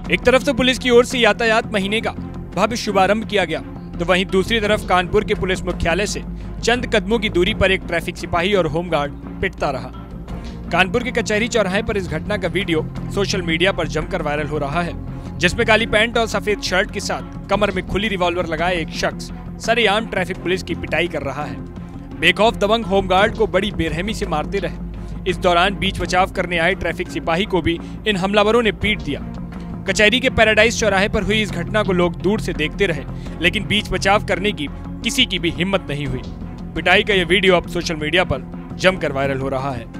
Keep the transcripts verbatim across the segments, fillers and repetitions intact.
एक तरफ तो पुलिस की ओर से यातायात महीने का भव्य शुभारंभ किया गया, तो वहीं दूसरी तरफ कानपुर के पुलिस मुख्यालय से चंद कदमों की दूरी पर एक ट्रैफिक सिपाही और होमगार्ड पिटता रहा। कानपुर के कचहरी चौराहे पर इस घटना का वीडियो सोशल मीडिया पर जमकर वायरल हो रहा है, जिसमें काली पैंट और सफेद शर्ट के साथ कमर में खुली रिवॉल्वर लगाए एक शख्स सरेआम ट्रैफिक पुलिस की पिटाई कर रहा है। बेखौफ दबंग होमगार्ड को बड़ी बेरहमी से मारते रहे। इस दौरान बीच बचाव करने आए ट्रैफिक सिपाही को भी इन हमलावरों ने पीट दिया। कचहरी के पैराडाइज चौराहे पर हुई इस घटना को लोग दूर से देखते रहे, लेकिन बीच बचाव करने की किसी की भी हिम्मत नहीं हुई। पिटाई का यह वीडियो अब सोशल मीडिया पर जमकर वायरल हो रहा है।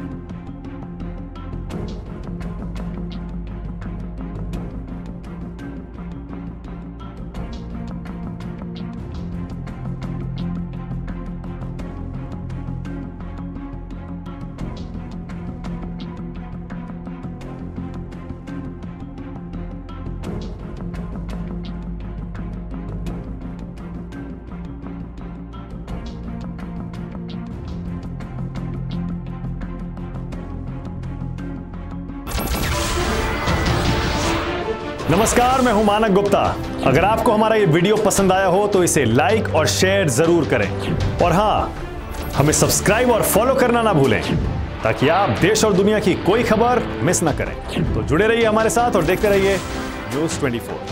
नमस्कार, मैं हूं मानक गुप्ता। अगर आपको हमारा ये वीडियो पसंद आया हो तो इसे लाइक और शेयर जरूर करें, और हां, हमें सब्सक्राइब और फॉलो करना ना भूलें ताकि आप देश और दुनिया की कोई खबर मिस ना करें। तो जुड़े रहिए हमारे साथ और देखते रहिए न्यूज़ चौबीस।